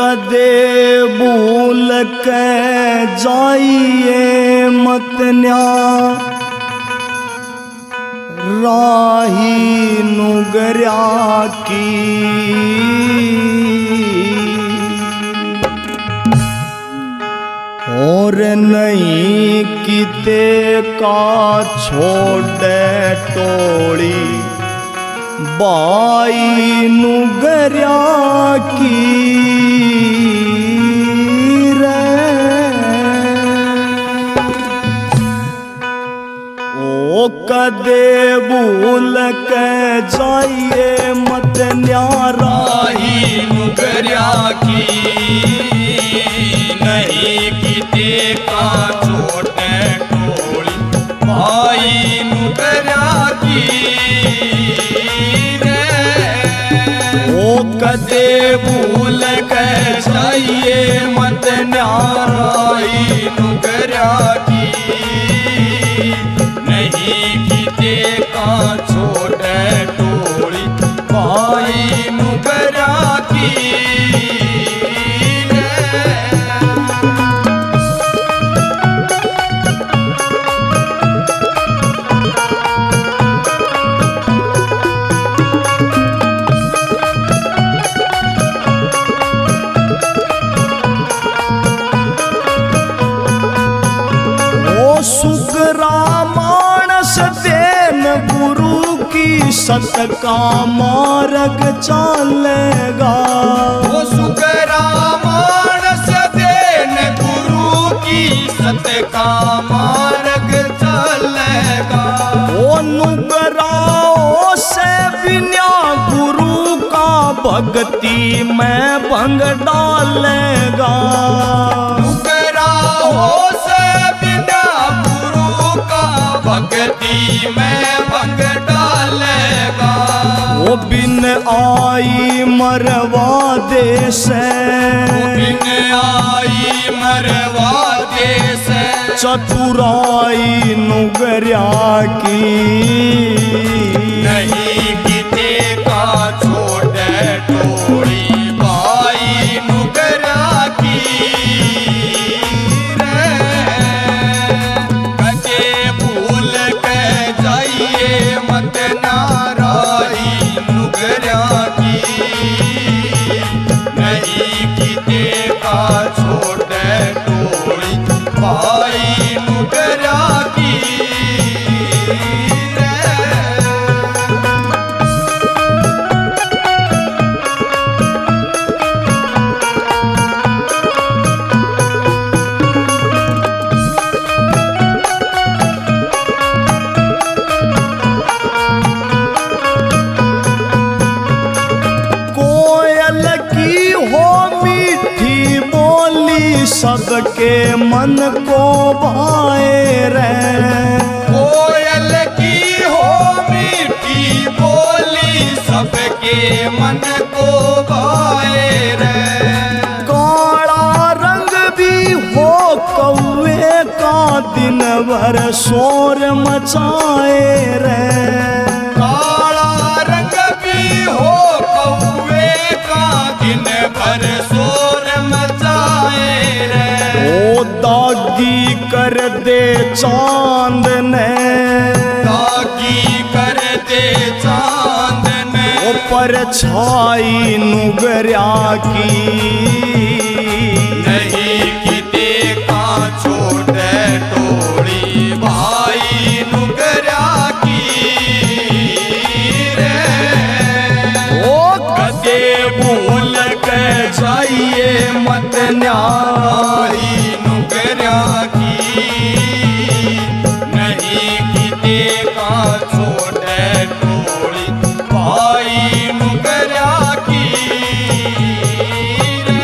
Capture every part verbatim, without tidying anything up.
कदे भूल के जाइए मत न्या राही नुगर्या की। और नहीं किते का छोड़े टोली बाई नुगर्या की रे। ओ कदे भूल के जाइए मत न्यारा राही नुगर्या की। नहीं किते का छोटे टोली भाई नुगर्या की रे। ओ कदे भूल के जाइए मत न्याराई नुगर्या की। नहीं किते का छोटे टोली भाई नुगर्या की रे। सुगरा मानस देन गुरु की सत का मार्ग चलेगा। वो सुगरा मानस देन गुरु की सत का मार्ग चलेगा। वो नुगराओं से बिना गुरु का भक्ति में भंग डालेगा। नुगराओं से बिना गुरु का भक्ति में भंग डालेगा। वो बिन आई मरवा दे से बिन आई मरवा दे से चतुराई नुगर्या की। नहीं किते का छोटे टोली भाई नुगर्या की रे। कदे भूल के जाइए मत नाराई नुगर्या की। नहीं किते का छोटे टोली भाई नुगर्या की रे। कोयल की हो मीठी बोली सबके मन को भाए रे। कोयल की हो मीठी बोली सबके मन को भाए रे। काला रंग भी हो कौवे का दिन भर शोर मचाए रे। काला रंग भी हो कौवे का दिन भर शोर मचाए रे। ओ दागी कर दे चांद ने दागी कर दे चांद ने ओ परछाई नुगर्या की। नहीं किते का छोटे टोली भाई नुगर्या की रे। ओ कदे भूल के जाइए मत न्यारी नुगर्या की। नहीं किते का छोटे टोली भाई नुगर्या की रे।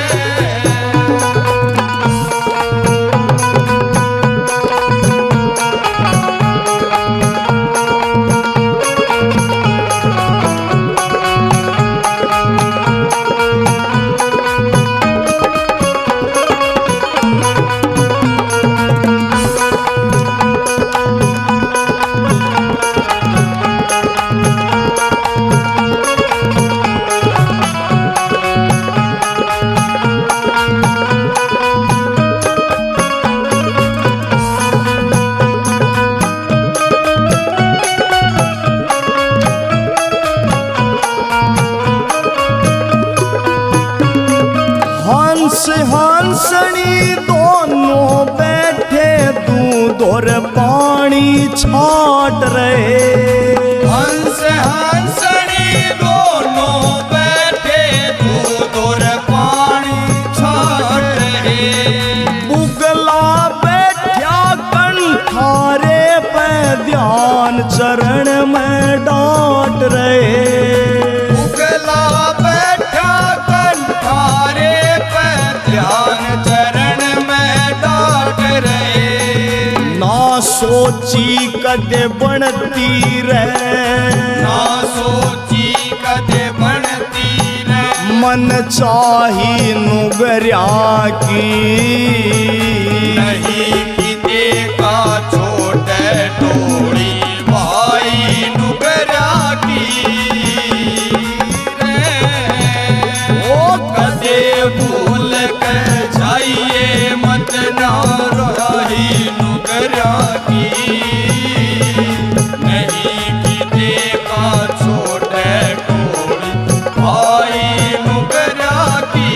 हंस हंसनी दोनों बैठे दूध और पानी छाट रहे। हंस हंसनी दोनों बैठे दूध और पानी छाट रहे। बुगला बैठा कंठारे पे ध्यान चरण में डांट रहे। बुगला बैठा कंठारे पे ध्यान चरण में डांट रहे। ना सोची कदे बनती रहे, ना सोची कदे बनती रहे। मन चाही नुगरिया की, नहीं कि देखा छोटे टोली भाई नुगरा की। ओ कदे भूल कर जाइए मत ना रही नुगरा की। नहीं कि देखा छोटे टोली भाई नुगरा की।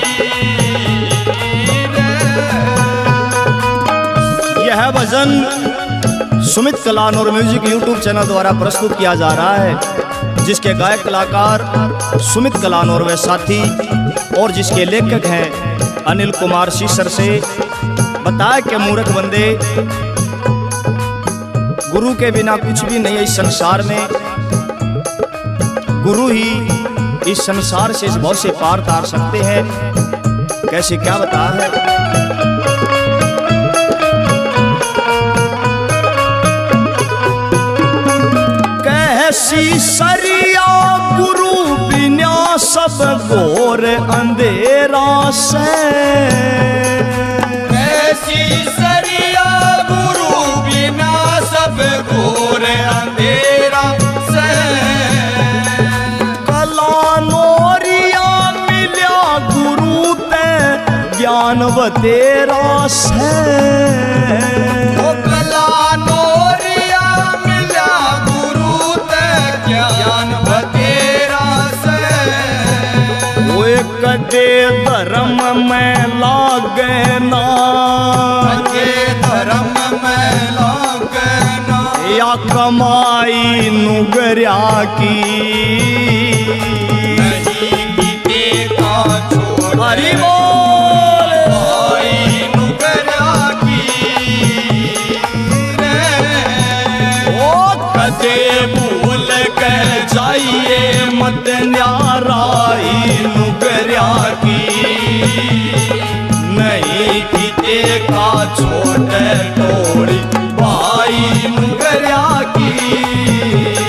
यह भजन सुमित कलान और म्यूजिक यूट्यूब चैनल द्वारा प्रस्तुत किया जा रहा है, जिसके गायक कलाकार सुमित कलान और वे साथी, और जिसके लेखक हैं अनिल कुमार सीसर से। बताया कि मूर्ख बंदे, गुरु के बिना कुछ भी नहीं है इस संसार में। गुरु ही इस संसार से, इस भव से पार तार सकते हैं। कैसे, क्या बता है? कैसी सरिया गुरु बिना सब घोर अंधेरा से। कैसी सरिया गुरु बिना सब घोर अंधेरा से। कला नोरिया मिल्या गुरु ते ज्ञान बतेरा से। ओ कला नोरिया मिल्या गुरु ते ज्ञान बतेरा से। वो कदे धर्म में लागे ना, के धर्म में लागना। या कमाई नुगरिया की। नहीं कि देखा छोड़ हरि बोल। भाई नुगरा की। ओ कदे भूल कर जाइए मत न्याराई नुगरिया की। नहीं कि देखा छोटे टोली भाई नुगरा की।